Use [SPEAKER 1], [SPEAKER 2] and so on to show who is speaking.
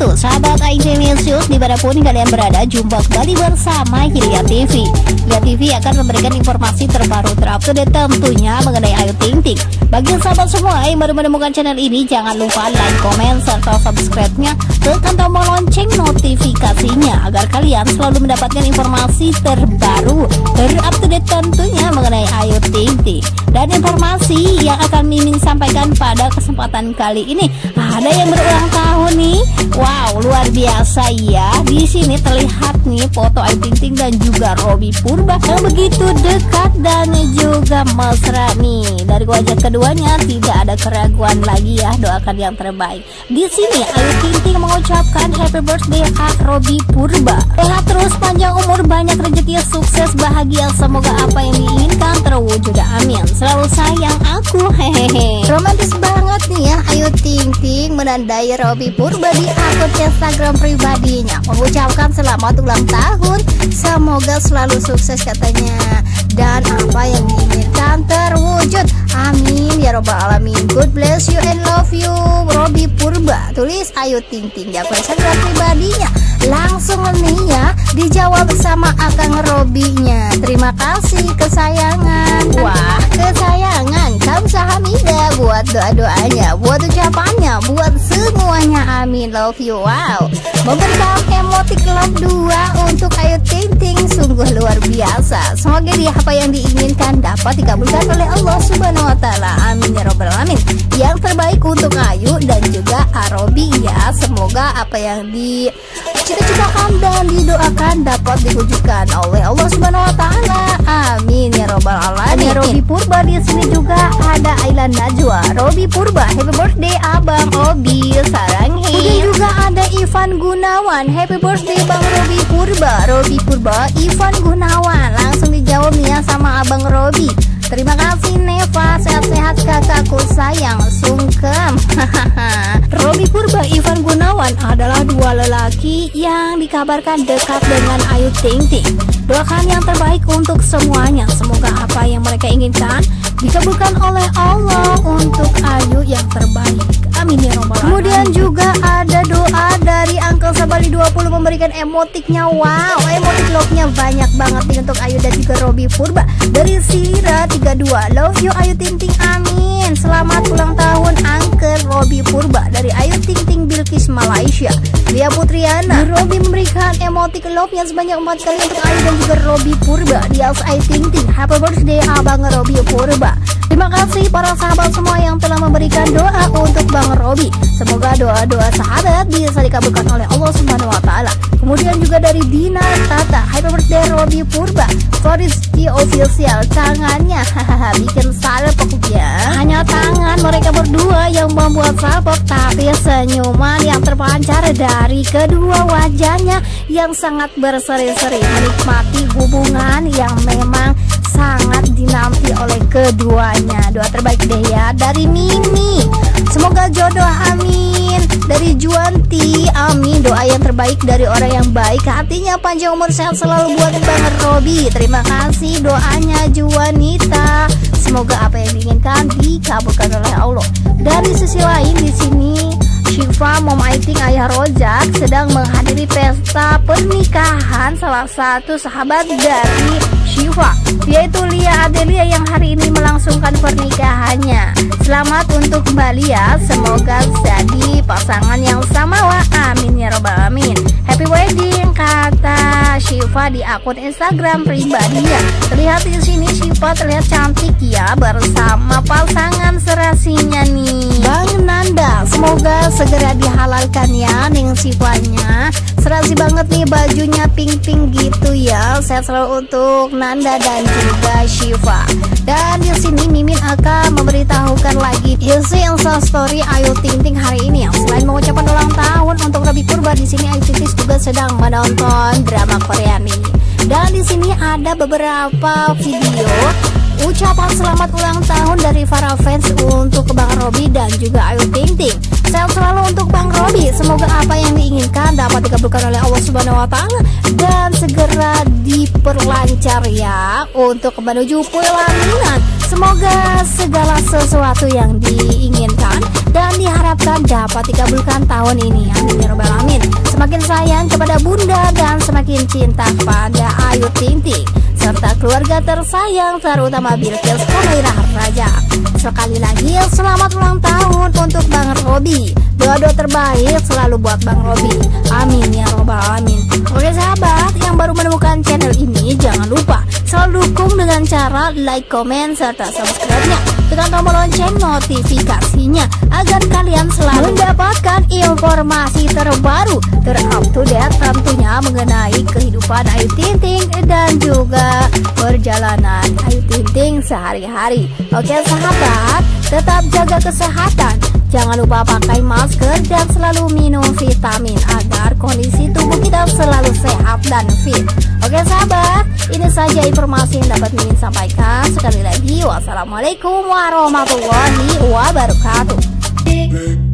[SPEAKER 1] wabarakatuh. Sahabat iTV dimanapun kalian berada, jumpa kembali bersama Hilya TV. Hilya TV akan memberikan informasi terbaru terupdate tentunya mengenai Ayu Ting Ting. Bagi sahabat semua yang baru menemukan channel ini, jangan lupa like, komen, serta subscribe-nya, tekan tombol lonceng notifikasinya agar kalian selalu mendapatkan informasi terbaru terupdate tentunya mengenai Ayu Ting Ting. Dan informasi yang akan Mimin sampaikan pada kesempatan kali ini, ada yang berulang tahun nih. Wow, luar biasa ya. Di sini terlihat nih foto Ayu Ting Ting dan juga Robby Purba yang begitu dekat dan juga mesra nih. Dari wajah keduanya tidak ada keraguan lagi ya, doakan yang terbaik. Di sini Ayu Ting Ting mengucapkan happy birthday Robby Purba. Sehat terus, panjang umur, banyak rezeki, sukses, bahagia, semoga apa yang diinginkan terwujud, amin. Selalu sayang aku, hehehe. Romantis banget nih ya Ayu Ting Ting menandai Robby Purba di akun Instagram pribadinya, mengucapkan selamat ulang tahun, semoga selalu sukses katanya, dan apa yang diinginkan terwujud, amin ya robbal alamin. God bless you and love you Robby Purba, tulis Ayu Ting Ting di akun Instagram pribadinya. Langsung nih ya dijawab sama Akang Robby-nya, terima kasih kesayangan. Wah, kesayangan kamsahamnida buat doa-doanya, buat ucapannya, buat semuanya, amin, love you. Wow, memberikan emotik love 2 untuk Ayu Ting Ting, sungguh luar biasa. Semoga dia apa yang diinginkan dapat dikabulkan oleh Allah Subhanahu wa Ta'ala, amin ya robbal alamin. Yang terbaik untuk Ayu dan juga Robby ya, semoga apa yang dicita-citakan dan didoakan dapat diwujudkan oleh Allah Subhanahu wa Ta'ala, amin ya robbal alamin. Robby Purba di sini juga ada Ailan Najwa. Robby Purba, happy birthday Abang Obi, saranghe. Kemudian juga ada Ivan Gunawan, happy birthday Bang Robby Purba. Robby Purba, Ivan Gunawan, langsung dijawab nih ya sama Abang Robby. Terima kasih Neva, sehat-sehat kakakku sayang, sungkem. Robby Purba, Ivan Gunawan adalah dua lelaki yang dikabarkan dekat dengan Ayu Ting Ting. Doakan yang terbaik untuk semuanya, semoga apa yang mereka inginkan dikabulkan oleh Allah untuk Ayu yang terbaik, amin ya robbal alamin. Kemudian juga ada doa dari Uncle Sabali 20 memberikan emotiknya. Wow, emotik love-nya banyak banget nih untuk Ayu dan juga Robby Purba. Dari Sira 32, love you Ayu Ting Ting, amin. Selamat ulang tahun Uncle Robby Purba. Dari Ayu Ting Ting Bilkis Malaysia. Lia Putriana, Robby memberikan emotik love-nya sebanyak 4 kali untuk Ayu dan juga Robby Purba. Di Ayu Ting Ting, happy birthday Abang Robby Purba. Terima kasih para sahabat semua yang telah memberikan doa untuk Bang Robby. Semoga doa-doa sahabat bisa dikabulkan oleh Allah Subhanahu wa Ta'ala. Kemudian juga dari Dina Tata, happy birthday Robby Purba. Rizky official, tangannya hahaha bikin salpok ya. Hanya tangan mereka berdua yang membuat salpok, tapi senyuman yang terpancar dari kedua wajahnya yang sangat berseri-seri, menikmati hubungan yang memang sangat dinanti oleh keduanya. Doa terbaik deh ya dari Mimi, semoga jodoh, amin. Dari Juanti, amin. Doa yang terbaik dari orang yang baik, hatinya panjang umur sehat selalu buat Bang Robby. Terima kasih doanya Juanita, semoga apa yang diinginkan dikabulkan oleh Allah. Dari sisi lain di sini Syifa, Mom Aiting, Ayah Rojak sedang menghadiri pesta pernikahan salah satu sahabat dari Syifa, yaitu Lia Adelia yang hari ini melangsungkan pernikahannya. Selamat untuk Mbak Lia, semoga jadi pasangan yang samawa, amin ya robbal alamin. Happy wedding kata Syifa di akun Instagram pribadinya. Terlihat di sini Syifa terlihat cantik ya bersama pasangan serasinya nih, Bang Nanda. Semoga segera dihalalkan ya Neng Syifanya. Serasi banget nih bajunya pink-pink gitu ya. Sehat selalu untuk Nanda dan juga Syifa. Dan di sini Mimin akan memberitahukan lagi isi Instastory Ayu Ting Ting hari ini. Selain mengucapkan ulang tahun untuk Robby Purba, di sini Ayu Ting Ting juga sedang menonton drama Korea nih. Dan di sini ada beberapa video ucapan selamat ulang tahun dari para fans untuk Bang Robby dan juga Ayu Ting Ting. Sehat selalu untuk Bang Robby, semoga apa yang diinginkan dapat dikabulkan oleh Allah Subhanahu wa Ta'ala dan segera diperlancar ya untuk menuju pelaminan. Semoga segala sesuatu yang diinginkan dan diharapkan dapat dikabulkan tahun ini. Amin ya robbal alamin. Semakin sayang kepada bunda dan semakin cinta kepada Ayu Ting Ting serta keluarga tersayang terutama Bilqis Humairah Raja. Sekali lagi selamat ulang tahun untuk Bang Robi. Doa-doa terbaik selalu buat Bang Robi. Amin ya robbal alamin. Oke sahabat yang baru menemukan channel ini, jangan lupa selalu dukung dengan cara like, komen, serta subscribe-nya. Tekan tombol lonceng notifikasinya agar kalian selalu mendapatkan informasi terbaru, terupdate tentunya mengenai kehidupan Ayu Ting Ting dan juga perjalanan Ayu Ting Ting sehari-hari. Oke sahabat, tetap jaga kesehatan. Jangan lupa pakai masker dan selalu minum vitamin agar kondisi tubuh kita selalu sehat dan fit. Oke sahabat, ini saja informasi yang dapat Mimin sampaikan. Sekali lagi, wassalamualaikum warahmatullahi wabarakatuh.